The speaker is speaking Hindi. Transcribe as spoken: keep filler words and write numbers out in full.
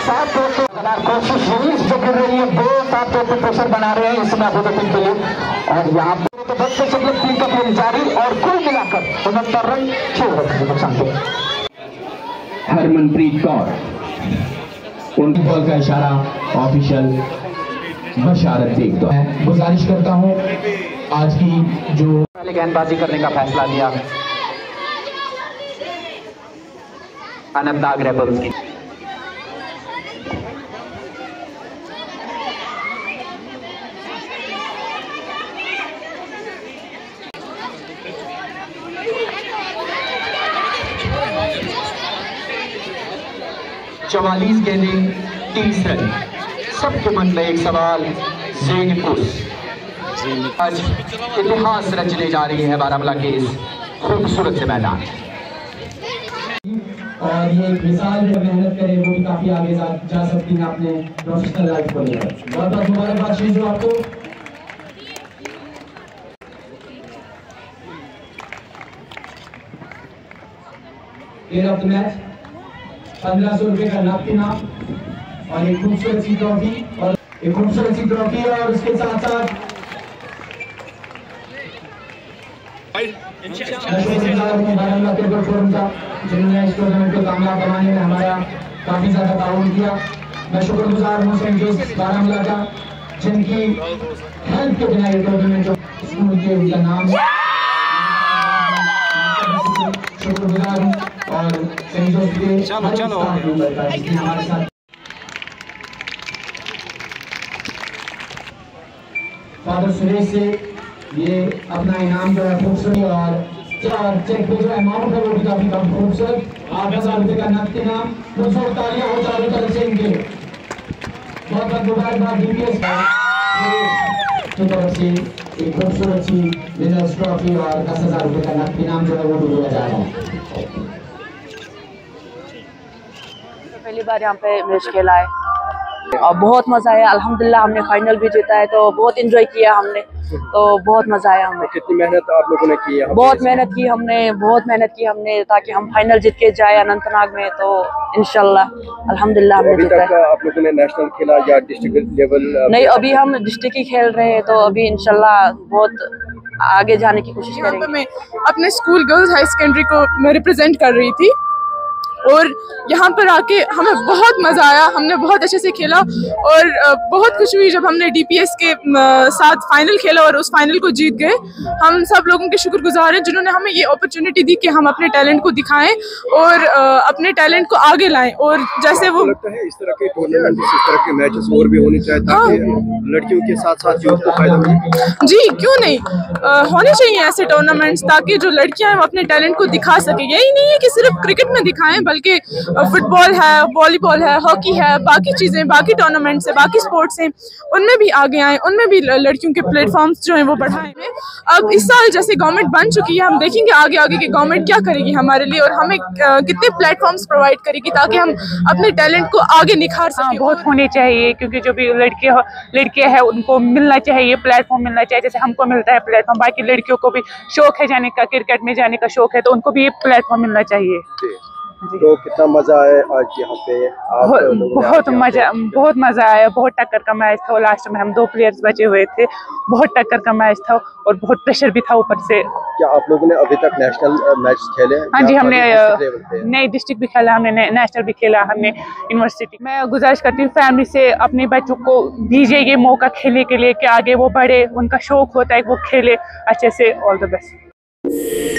सात कोशिश यही से गिर रही है, दो सात पे प्रेशर बना रहे हैं इसमें अबू टीम के लिए। और यहाँ पे तो बच्चे चले टीम का खेल जारी और कुल मिलाकर उनहत्तर रन छह रन नुकसान पे। हरमनप्रीत कौर उनकी बॉल का इशारा ऑफिशियल बशारत देख दो। मैं गुजारिश करता हूँ आज की जो पहले गेंदबाजी करने का फैसला लिया अनंतनाग रेबल्स की। चवालीस गेंदें तीस रन। सबके मन में एक सवाल, ज़ेनिकुस आज इतिहास रचने जा रही है बारामूला के इस खूबसूरत से मैदान। और ये एक मिसाल जो मेहनत करे वो भी काफी आगे जा, जा सकती है अपने प्रोफेशनल लाइफ को लेकर। बहुत बहुत मुबारकबाद शीजू आपको। प्लेयर ऑफ द मैच पंद्रह सौ रुपए का नकद इनाम और एक खूबसूरत सी ट्रॉफी और एक खूबसूरत सी ट्रॉफी और उसके साथ साथ बारामूला क्रिकेट फोरम का जिन्होंने इस टूर्नामेंट को कामयाब बनाने में हमारा काफी ज्यादा ताउन किया। मैं शुक्रगुजार हूँ सेंट जोसेफ बारामूला का, जिनकी हेल्प के बिना ये टूर्नामेंट स्कूल के उनका नाम शुक्रगुजार हूँ। और सेंट जोसेफ के चलो चलो हमारे साथ फादर सुरेश से ये अपना इनाम जो है खूबसूरत और चेक पे जो अमाउंट है वो भी काफी कम खूबसूरत आठ हजार रुपए का नकद इनाम। दो सौ तालियां हो चारों तरफ से इनके बहुत बहुत मुबारकबाद डीपीएस की तरफ से एक खूबसूरत सी विनर्स ट्रॉफी और दस हजार रुपए का नकद इनाम जो है वो भी दिया जा रहा है। पहली बार यहाँ पे मैच खेला है और बहुत मजा आया। अल्हम्दुलिल्लाह हमने फाइनल भी जीता है तो बहुत एंजॉय किया हमने, तो बहुत मजा आया हमें। कितनी मेहनत आप लोगों ने की है? बहुत मेहनत की हमने, बहुत मेहनत की हमने ताकि हम फाइनल जीत के जाए अनंतनाग में। तो इंशाल्लाह अल्हम्दुलिल्लाह हमने जीता है। आप लोगों ने नेशनल खेला या डिस्ट्रिक्ट लेवल? नहीं, अभी हम डिस्ट्रिक्ट ही खेल रहे हैं, तो अभी इंशाल्लाह बहुत आगे जाने की कोशिश करेंगे। मैं अपने स्कूल गर्ल्स हाई सेकेंडरी को मैं रिप्रेजेंट कर रही थी और यहाँ पर आके हमें बहुत मज़ा आया। हमने बहुत अच्छे से खेला और बहुत खुशी हुई जब हमने डीपीएस के साथ फाइनल खेला और उस फाइनल को जीत गए। हम सब लोगों के शुक्रगुजार हैं जिन्होंने हमें ये अपॉर्चुनिटी दी कि हम अपने टैलेंट को दिखाएं और अपने टैलेंट को आगे लाएं। और जैसे वो लगता है इस तरह के टूर्नामेंट, इस तरह के मैचेस और भी होने चाहिए ताकि लड़कियों के साथ साथ यूथ को फायदा मिले। जी क्यों नहीं, आ, होने चाहिए ऐसे टूर्नामेंट्स ताकि जो लड़कियां हैं वो अपने टैलेंट को दिखा सकें। यही नहीं है कि सिर्फ क्रिकेट में दिखाएं, बल्कि फुटबॉल है, वॉलीबॉल है, हॉकी है, बाकी चीज़ें, बाकी टूर्नामेंट्स है, बाकी स्पोर्ट्स हैं, उनमें भी आगे आएँ, उनमें भी लड़कियों के प्लेटफॉर्म्स जो हैं वो बढ़ाएं। अब इस साल जैसे गवर्नमेंट बन चुकी है, हम देखेंगे आगे आगे की गवर्नमेंट क्या करेगी हमारे लिए और हमें कितने प्लेटफॉर्म्स प्रोवाइड करेगी ताकि हम अपने टैलेंट को आगे निखार सकें। बहुत होने चाहिए क्योंकि जो भी लड़के लड़कियां हैं उनको मिलना चाहिए, प्लेटफॉर्म मिलना चाहिए। जैसे हमको मिलता है प्लेटफॉर्म, बाकी लड़कियों को भी शौक है जाने का, क्रिकेट में जाने का शौक है, तो उनको भी ये प्लेटफॉर्म मिलना चाहिए। तो कितना मजा आया आज यहाँ पे? आप बहुत मजा बहुत मजा आया। बहुत टक्कर का मैच था, लास्ट में हम दो प्लेयर्स बचे हुए थे। बहुत टक्कर का मैच था और बहुत प्रेशर भी था ऊपर से। क्या आप लोगों ने अभी तक नेशनल मैच खेले? हाँ जी, हमने नई डिस्ट्रिक्ट भी खेला, हमने नेशनल भी खेला, हमने यूनिवर्सिटी। मैं गुजारिश करती हूँ फैमिली से अपने बच्चों को दीजिए ये मौका खेलने के लिए कि आगे वो बढ़े, उनका शौक होता है वो खेले अच्छे से। All the best.